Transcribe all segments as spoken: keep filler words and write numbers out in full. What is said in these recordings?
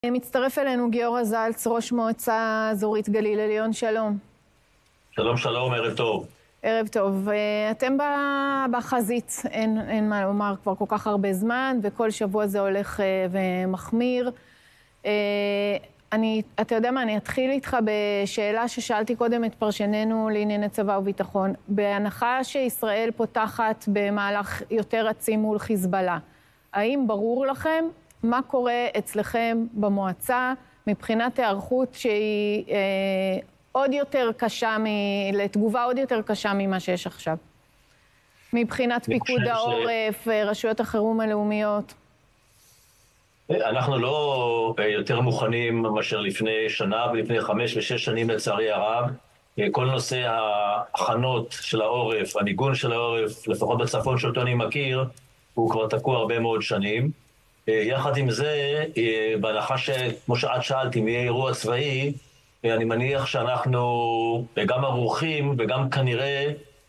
מצטרף אלינו גיורא זלץ, ראש מועצה אזורית גליל עליון, שלום. שלום שלום, ערב טוב. ערב טוב. אתם בחזית, אין, אין מה לומר כבר כל כך הרבה זמן, וכל שבוע זה הולך ומחמיר. אני, אתה יודע מה, אני אתחיל איתך בשאלה ששאלתי קודם את פרשננו לענייני צבא וביטחון. בהנחה שישראל פותחת במהלך יותר עצים מול חיזבאללה, האם ברור לכם מה קורה אצלכם במועצה מבחינת הערכות שהיא אה, עוד יותר קשה, מ... לתגובה עוד יותר קשה ממה שיש עכשיו? מבחינת פיקוד העורף, ש... רשויות החירום הלאומיות? אנחנו לא יותר מוכנים מאשר לפני שנה ולפני חמש ושש שנים לצערי הרב. כל נושא ההכנות של העורף, הניגון של העורף, לפחות בצפון שאותו אני מכיר, הוא כבר תקוע הרבה מאוד שנים. יחד עם זה, בהנחה שכמו שאת שאלת אם יהיה אירוע צבאי, אני מניח שאנחנו גם ערוכים וגם כנראה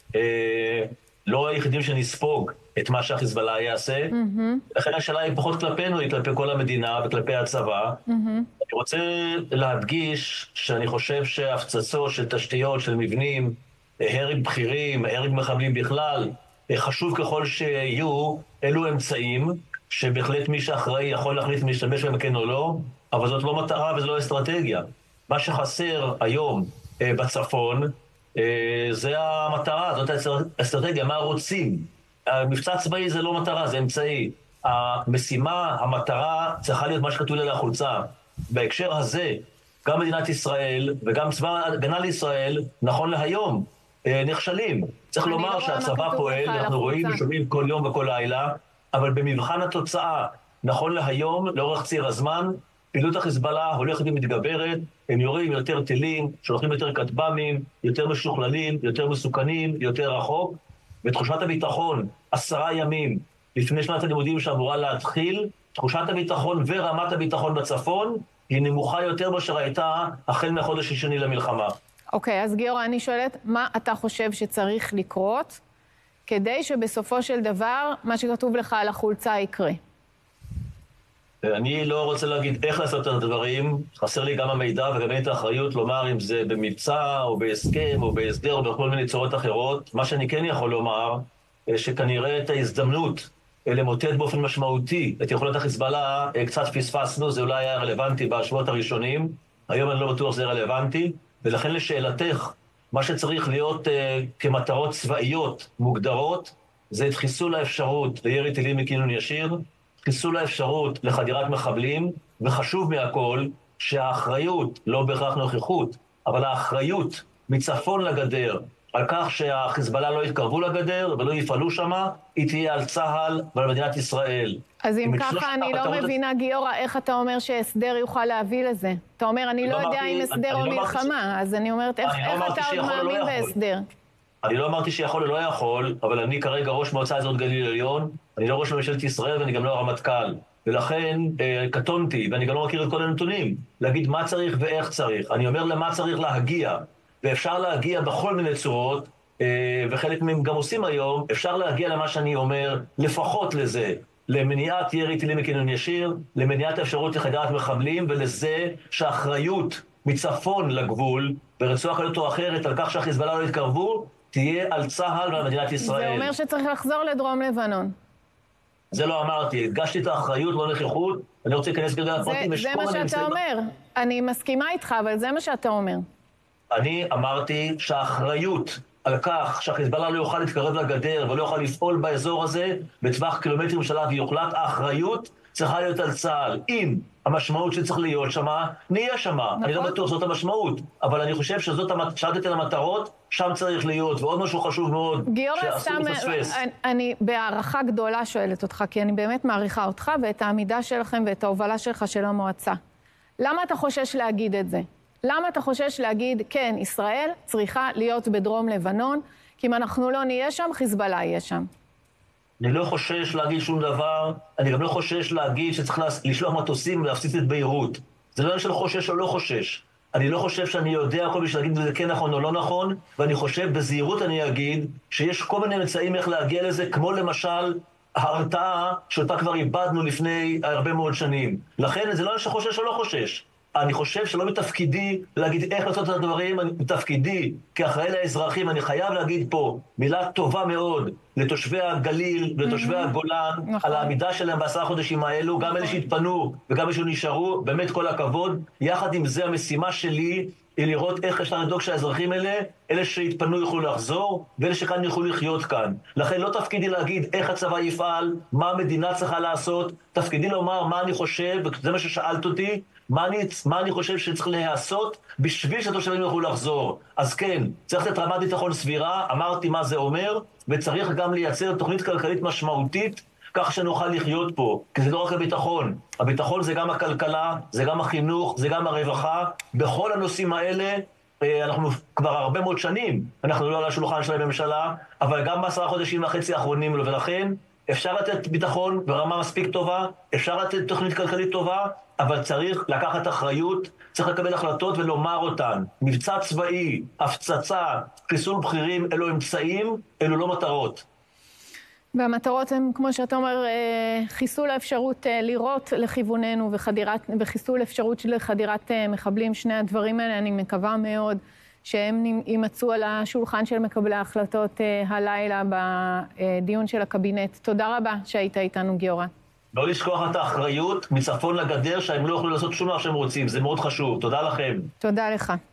לא היחידים שנספוג את מה שהחיזבאללה יעשה. Mm-hmm. לכן השאלה היא פחות כלפינו, היא כלפי כל המדינה וכלפי הצבא. Mm-hmm. אני רוצה להדגיש שאני חושב שהפצצות של תשתיות, של מבנים, הרג בכירים, הרג מחבלים בכלל, חשוב ככל שיהיו, אלו אמצעים שבהחלט מי שאחראי יכול להחליט אם להשתמש בהם כן או לא, אבל זאת לא מטרה וזו לא אסטרטגיה. מה שחסר היום אה, בצפון, אה, זה המטרה, זאת האסטרטגיה, מה רוצים. המבצע צבאי זה לא מטרה, זה אמצעי. המשימה, המטרה, צריכה להיות מה שכתוב לי על החולצה. בהקשר הזה, גם מדינת ישראל וגם צבא הגנה לישראל, נכון להיום, אה, נכשלים. צריך לומר שהצבא פועל, אנחנו רואים ושומעים כל יום וכל לילה, אבל במבחן התוצאה, נכון להיום, לאורך ציר הזמן, פעילות החיזבאללה הולכת ומתגברת, הם יורים יותר טילים, שולחים יותר כטב"מים, יותר משוכללים, יותר מסוכנים, יותר רחוק, ותחושת הביטחון, עשרה ימים לפני שנת הלימודים שאמורה להתחיל, תחושת הביטחון ורמת הביטחון בצפון היא נמוכה יותר מאשר הייתה החל מהחודש השני למלחמה. אוקיי, אז גיורא, אני שואלת, מה אתה חושב שצריך לקרות כדי שבסופו של דבר מה שכתוב לך על החולצה יקרה? אני לא רוצה להגיד איך לעשות את הדברים, חסר לי גם המידע וגם אין את האחריות לומר אם זה במבצע או בהסכם או בהסדר או בכל מיני צורות אחרות. מה שאני כן יכול לומר, שכנראה את ההזדמנות למוטט באופן משמעותי את יכולת החיזבאללה קצת פספסנו, זה אולי היה רלוונטי בשבועות הראשונים, היום אני לא בטוח שזה רלוונטי, ולכן לשאלתך, מה שצריך להיות uh, כמטרות צבאיות מוגדרות, זה את חיסול האפשרות לירי טילים מכינון ישיר, חיסול האפשרות לחדירת מחבלים, וחשוב מהכל שהאחריות, לא בהכרח נוכחות, אבל האחריות מצפון לגדר, על כך שהחיזבאללה לא יתקרבו לגדר ולא יפעלו שמה, היא תהיה על צה"ל ועל מדינת ישראל. אז אם ככה אני לא מבינה, גיורא, איך אתה אומר שהסדר יוכל להביא לזה? אתה אומר, אני לא יודע אם הסדר או מלחמה, אז אני אומרת, איך אתה עוד מאמין בהסדר? אני לא אמרתי שיכול או לא יכול, אבל אני כרגע ראש מועצה אזורית גליל עליון, אני לא ראש ממשלת ישראל ואני גם לא הרמטכ"ל. ולכן קטונתי, ואני גם לא מכיר את כל הנתונים, להגיד מה צריך ואיך צריך. אני אומר למה צריך להגיע, ואפשר להגיע בכל מיני צורות, וחלק מהם גם עושים היום, אפשר להגיע למה שאני אומר, לפחות לזה, למניעת ירי טילים מכינון ישיר, למניעת האפשרות לחדירת מחבלים, ולזה שהאחריות מצפון לגבול, ברצועה כזאת או אחרת, על כך שהחיזבאללה לא יתקרבו, תהיה על צה"ל ועל מדינת ישראל. זה אומר שצריך לחזור לדרום לבנון. זה לא אמרתי, הדגשתי את האחריות, לא נוכחות, אני רוצה להיכנס כרגע לפרטים. זה מה שאתה אומר. אני מסכימה איתך, אבל זה מה שאתה אומר. אני אמרתי שהאחריות על כך שהחיזבאללה לא יוכל להתקרב לגדר ולא יוכל לפעול באזור הזה בטווח קילומטרים שלה ויוחלט, האחריות צריכה להיות על צה"ל. אם המשמעות שצריך להיות שמה, נהיה שמה. נכון. אני לא בטוח זאת המשמעות, אבל אני חושב שזאת שאלת על המטרות, שם צריך להיות. ועוד משהו חשוב מאוד, שאסור לפספס. אני, אני בהערכה גדולה שואלת אותך, כי אני באמת מעריכה אותך ואת העמידה שלכם ואת ההובלה שלך של המועצה. למה אתה חושש להגיד את זה? למה אתה חושש להגיד, כן, ישראל צריכה להיות בדרום לבנון, כי אם אנחנו לא נהיה שם, חיזבאללה יהיה שם? אני לא חושש להגיד שום דבר, אני גם לא חושש להגיד שצריך לשלוח מטוסים ולהפציץ את ביירות. זה לא של חושש או לא חושש. אני לא חושב שאני יודע כל מי שלהגיד אם זה כן נכון או לא נכון, ואני חושב, בזהירות אני אגיד, שיש כל מיני מצעים איך להגיע לזה, כמו למשל ההרתעה שאותה כבר איבדנו לפני הרבה מאוד שנים. לכן זה לא שחושש או לא חושש. אני חושב שלא מתפקידי להגיד איך לעשות את הדברים, מתפקידי כאחראי לאזרחים, אני חייב להגיד פה מילה טובה מאוד לתושבי הגליל ולתושבי הגולן, על העמידה שלהם בעשרה חודשים האלו, גם אלה שהתפנו וגם אלה שנשארו, באמת כל הכבוד. יחד עם זה המשימה שלי היא לראות איך אפשר לדאוג שהאזרחים האלה, אלה שהתפנו יוכלו לחזור, ואלה שכאן יוכלו לחיות כאן. לכן לא תפקידי להגיד איך הצבא יפעל, מה המדינה צריכה לעשות, תפקידי לומר מה אני חושב, וזה מה ששאלת אותי, מה אני, מה אני חושב שצריך להיעשות בשביל שהתושבים יוכלו לחזור. אז כן, צריך לתת רמת ביטחון סבירה, אמרתי מה זה אומר, וצריך גם לייצר תוכנית כלכלית משמעותית, כך שנוכל לחיות פה, כי זה לא רק הביטחון. הביטחון זה גם הכלכלה, זה גם החינוך, זה גם הרווחה. בכל הנושאים האלה, אנחנו כבר הרבה מאוד שנים, אנחנו לא על השולחן של הממשלה, אבל גם בעשרה חודשים וחצי האחרונים, ולכן אפשר לתת ביטחון ברמה מספיק טובה, אפשר לתת תוכנית כלכלית טובה, אבל צריך לקחת אחריות, צריך לקבל החלטות ולומר אותן. מבצע צבאי, הפצצה, חיסול בכירים, אלו אמצעים, אלו לא מטרות. והמטרות הן, כמו שאתה אומר, חיסול האפשרות לירות לכיווננו וחדירת, וחיסול אפשרות של חדירת מחבלים. שני הדברים האלה, אני מקווה מאוד שהם יימצאו על השולחן של מקבלי ההחלטות הלילה בדיון של הקבינט. תודה רבה שהיית איתנו, גיורא. לא לשכוח את האחריות מצפון לגדר, שהם לא יכולים לעשות שום מה שהם רוצים. זה מאוד חשוב. תודה לכם. תודה לך.